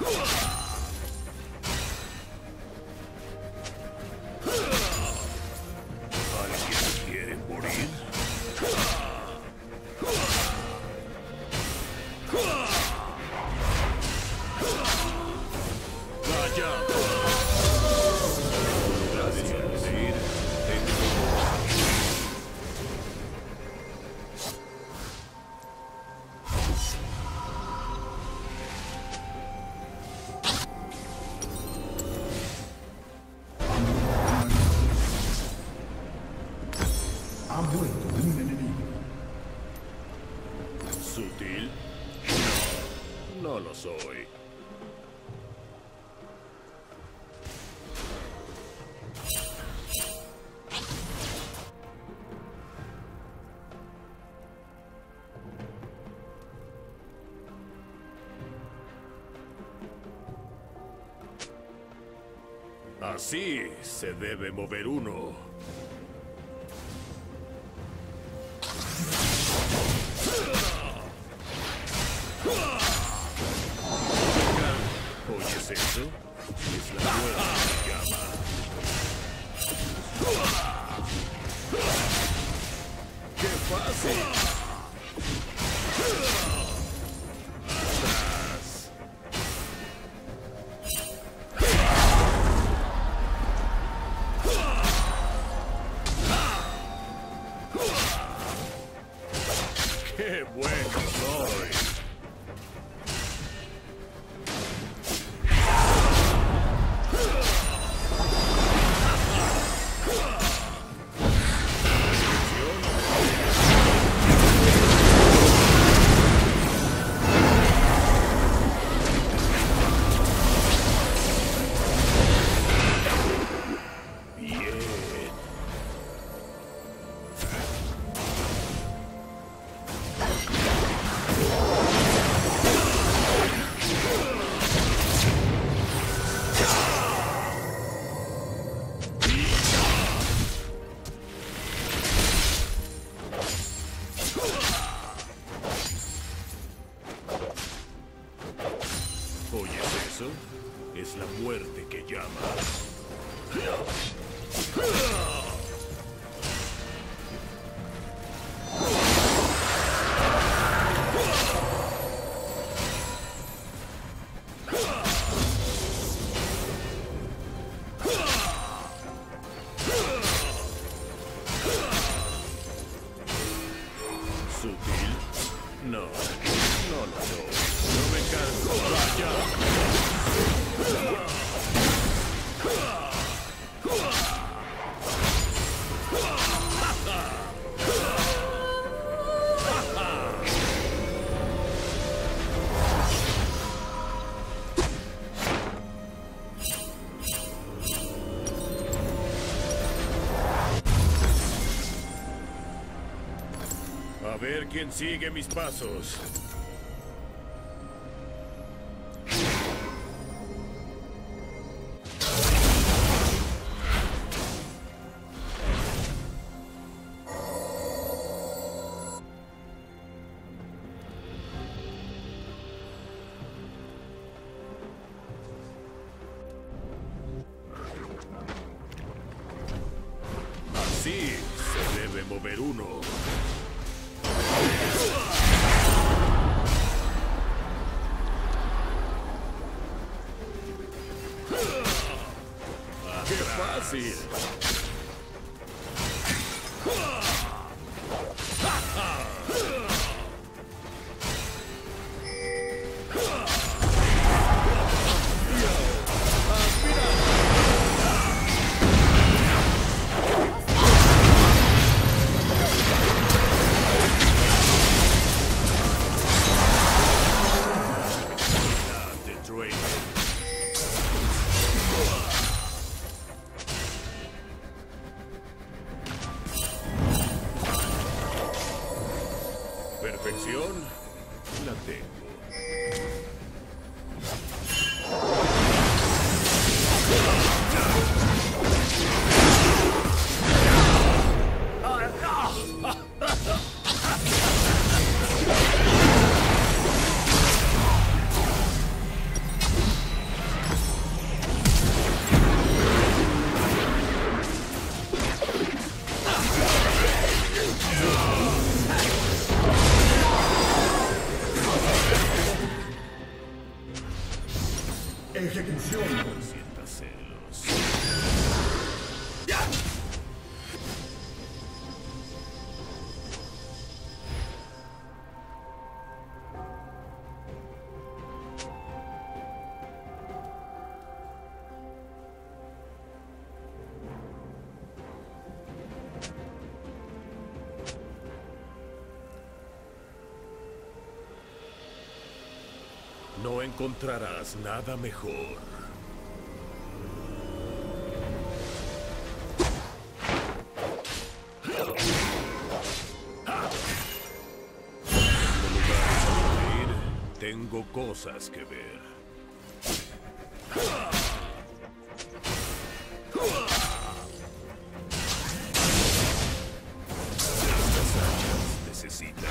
¿Alguien quiere morir? ¡Vaya! Gracias. Ir. ¿Sutil? No lo soy. Así se debe mover uno. ¿Oyes eso? Es la muerte que llama. ¡Qué fácil! ¡Atrás! ¡Qué bueno soy! ¿Oyes eso? Es la muerte que llama. ¿Sutil? No, no lo soy. No me canso. ¡Vaya! A ver quién sigue mis pasos. Así se debe mover uno. ¡Qué fácil! Perfección, la tengo. Ejecución. No sientas celos. No encontrarás nada mejor. Tengo cosas que ver. Las hachas necesitan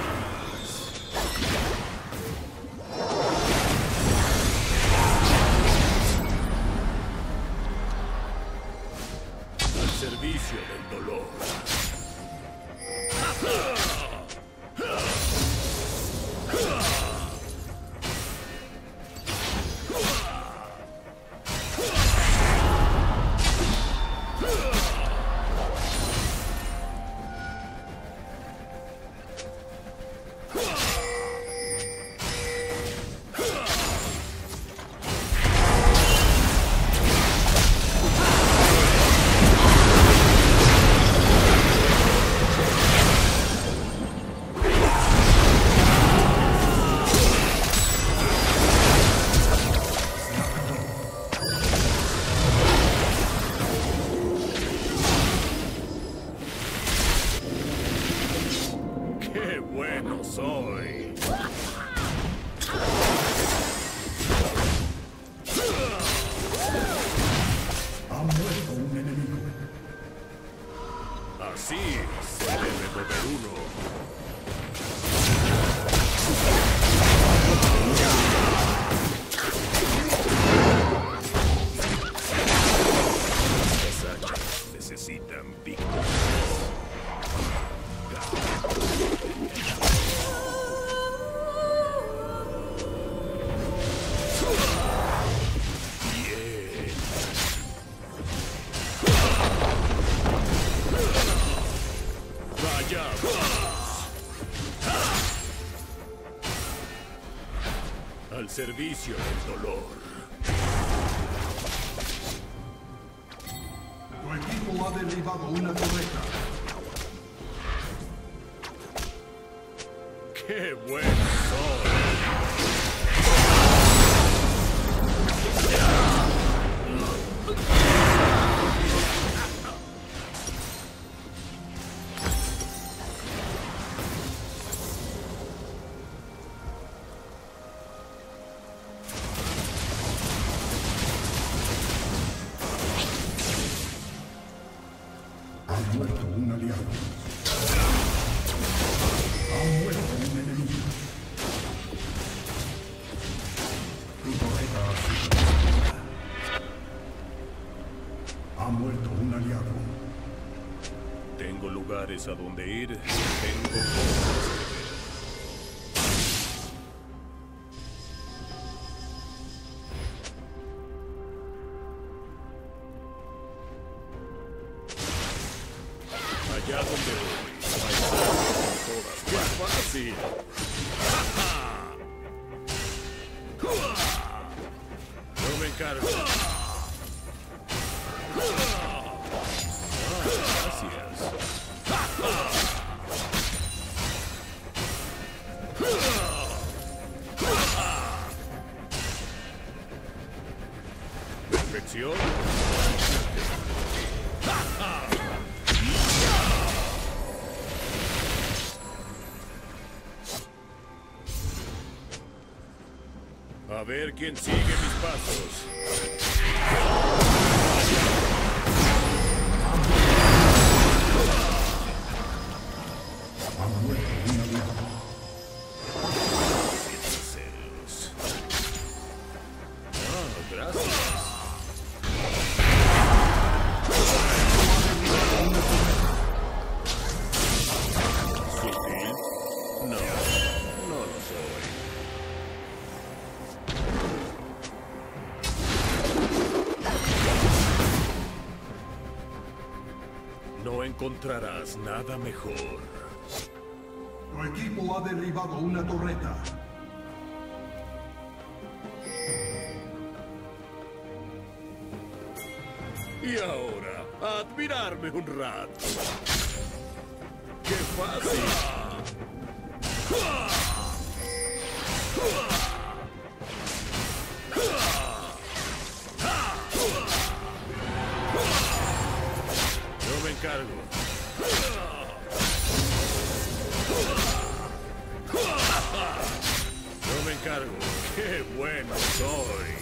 al servicio del dolor. ¡Qué bueno soy! Ha muerto un enemigo. Así se debe mover uno. Las hachas necesitan víctimas. Al servicio del dolor. Tu equipo ha derribado una torreta. ¡Qué bueno soy! Ha muerto un aliado. Ha muerto un enemigo. Tu torreta ha sido destruida. Ha muerto un aliado. Tengo lugares a donde ir. Tengo cosas que ver. Allá donde voy, hay cosas en todas. ¡Qué fácil! No me encargo. Gracias. Perfección. A ver quién sigue mis pasos. Ha muerto un aliado. Celos. Ah, gracias. ¿Sutil? No, no lo soy. encontrarás nada mejor. Tu equipo ha derribado una torreta. Y ahora, a admirarme un rato. ¡Qué fácil! Yo me encargo. Yo me encargo. ¡Qué bueno soy!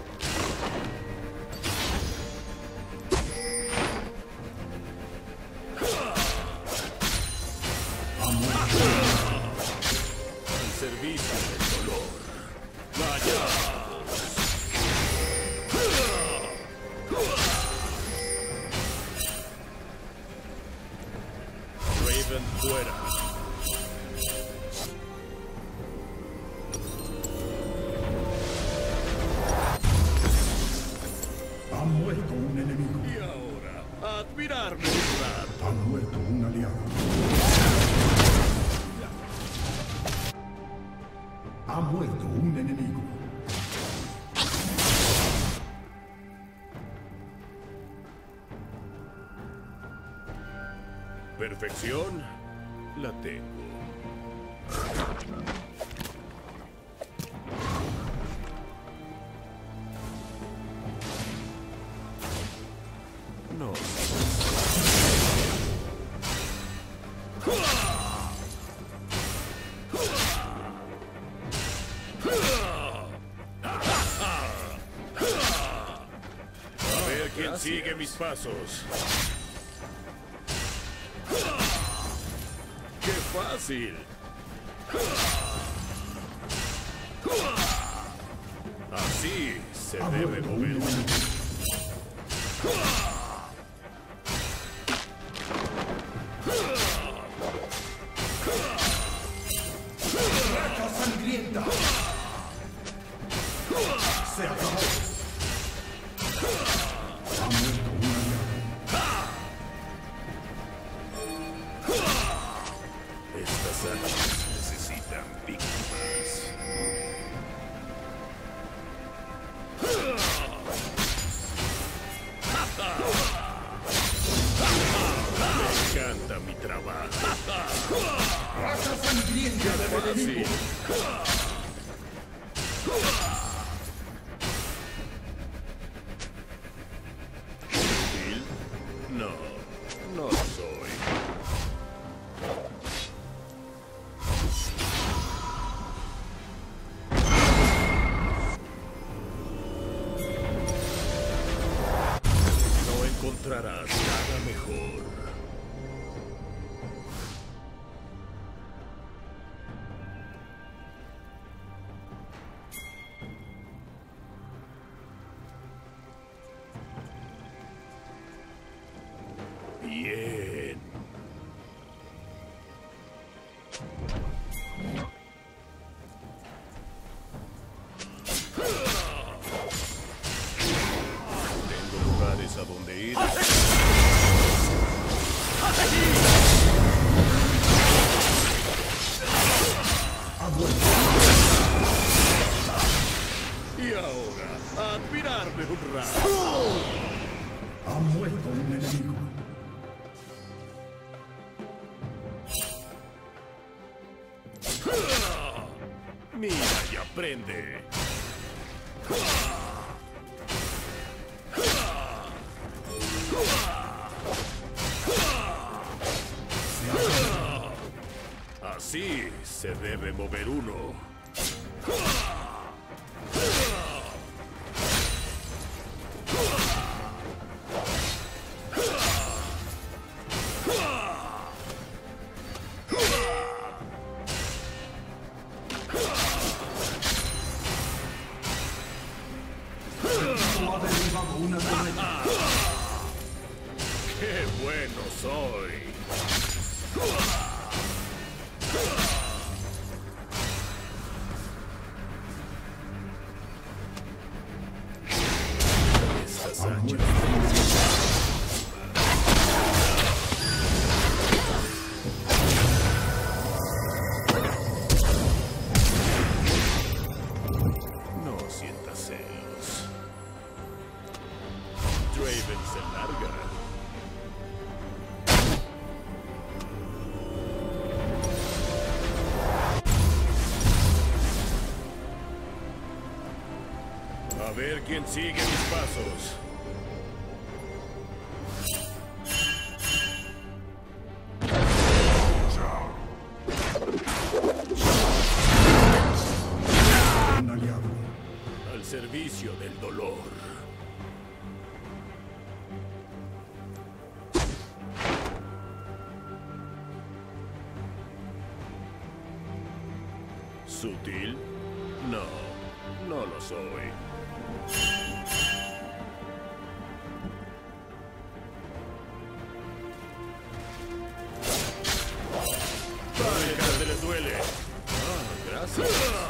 Al servicio del dolor. ¡Vaya! Draven fuera. Ha muerto un enemigo. Y ahora, a admirarme un rato. Ha muerto un aliado. Ha muerto un enemigo. Perfección, la tengo. No. A ver quién sigue mis pasos. ¡Qué fácil! Así se debe mover. ¡Racha sangrienta! Se acabó. Ha muerto un aliado. Estas armas necesitan víctimas. Me encanta mi trabajo. ¡Racha sangrienta del enemigo! ¿Útil? No, no soy. No encontrarás nada mejor. Bien. Tengo lugares a donde ir. Ha muerto. Y ahora, a admirarme un rato. Ha muerto un enemigo. Mira y aprende. Así se debe mover uno. Ha derribado una torreta. ¡Qué bueno soy! Estas Ha hachas. muerto un enemigo. A ver quién sigue mis pasos. Un aliado. Al servicio del dolor. ¿Sutil? No, no lo soy. ¡Vale, que les duele! Ah, gracias.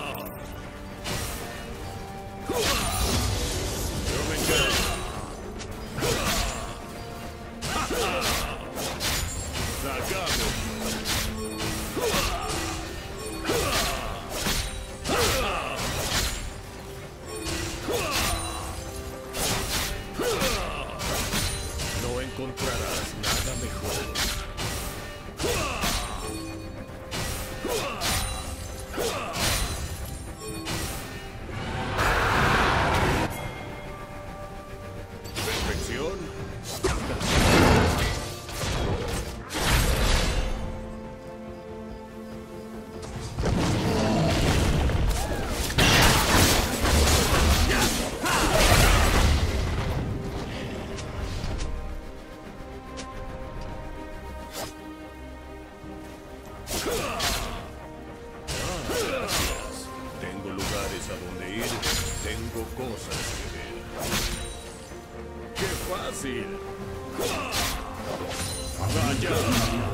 Yo me encargo. ¡Sacamos! No encontrarás nada mejor. Perfección. Gracias. Tengo lugares a donde ir, tengo cosas que ver. ¡Qué fácil! ¡Vaya!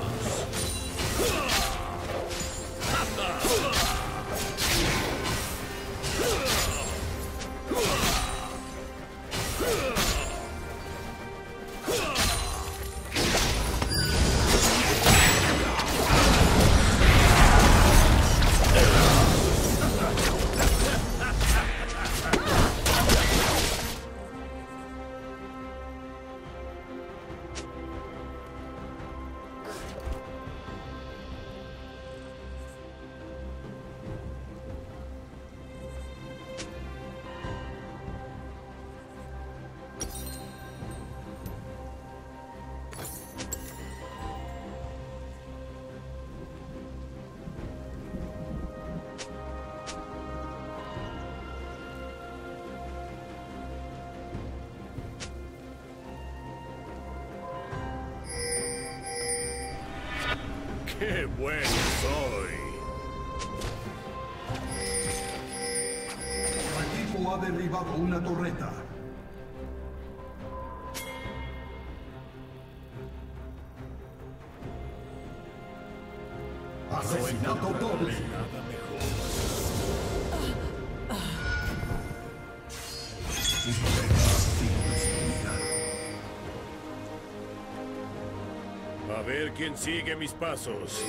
¡Qué bueno soy! Tu equipo ha derribado una torreta. Asesinato doble. Nada mejor. Tu torreta ha sido destruida. A ver quién sigue mis pasos.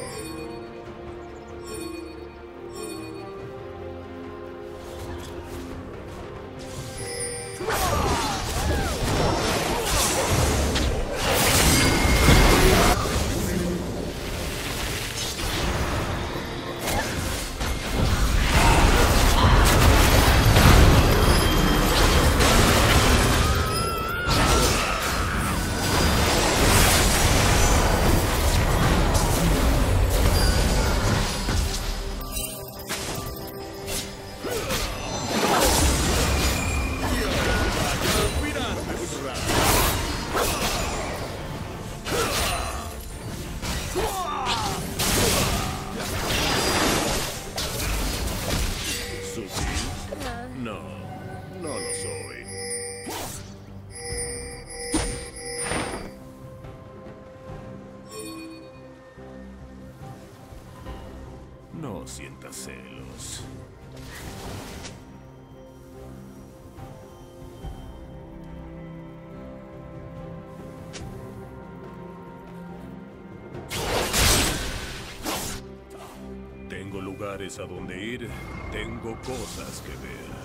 No, no lo soy. No sientas celos. Tengo lugares a donde ir, tengo cosas que ver.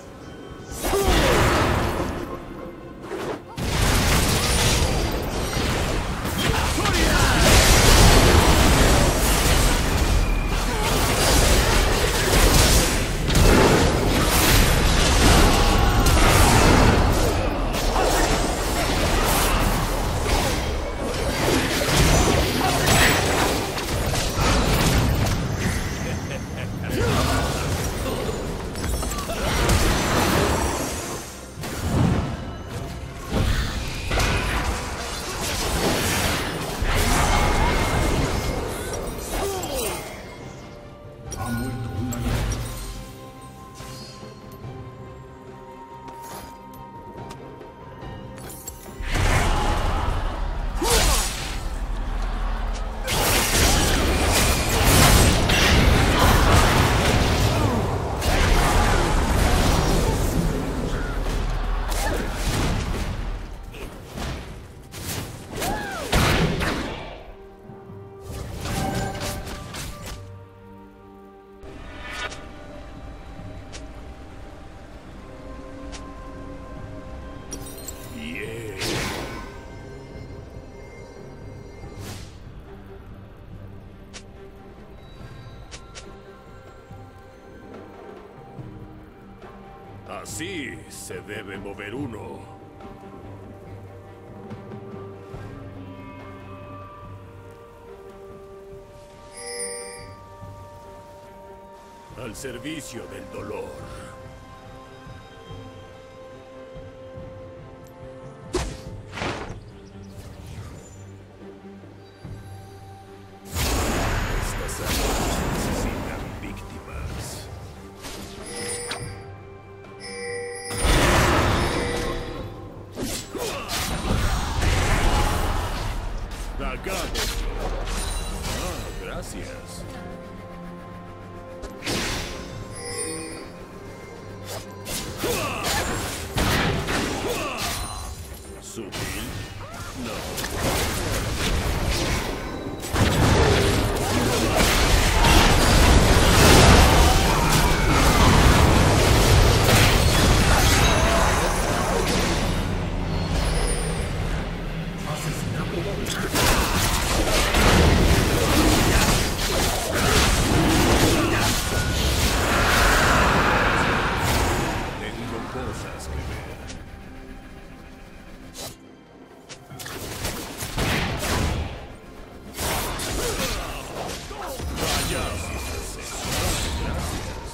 Así se debe mover uno. Al servicio del dolor. Estas armas necesitan víctimas. Hagámoslo. Ah, gracias. ¿Sutil? No. Tengo cosas que ver. Vaya, gracias.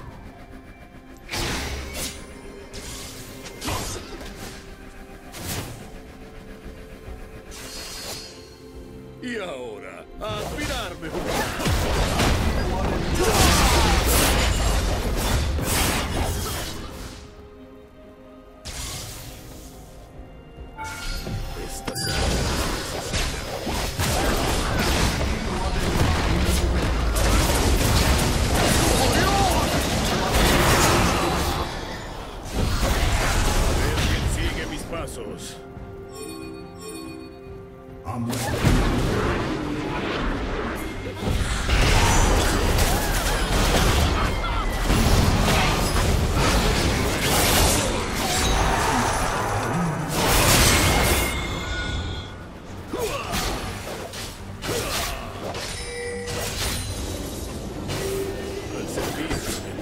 Y ahora, a aspirar mejor. Estas sigue mis pasos. Ha muerto. Al servicio del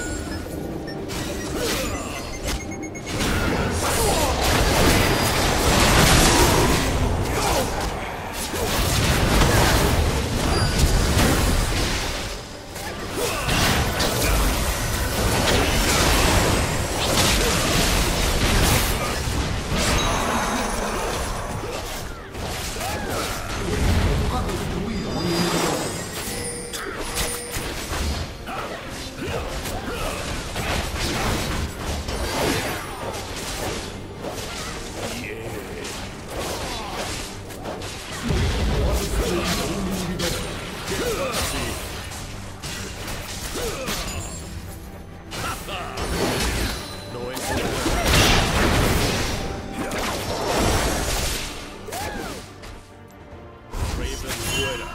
no encontrarás. Draven fuera.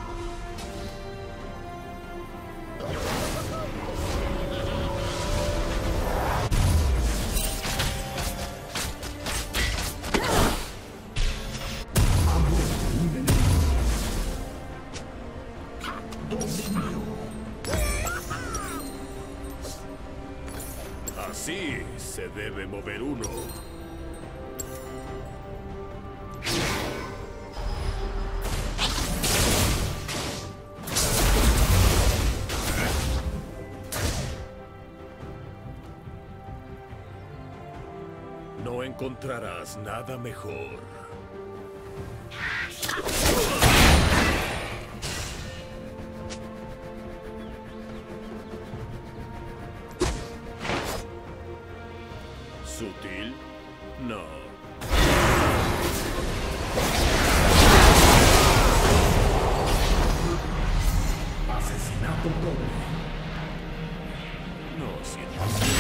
Así se debe mover uno. No encontrarás nada mejor. ¿Sutil? No. Asesinato doble. No siento.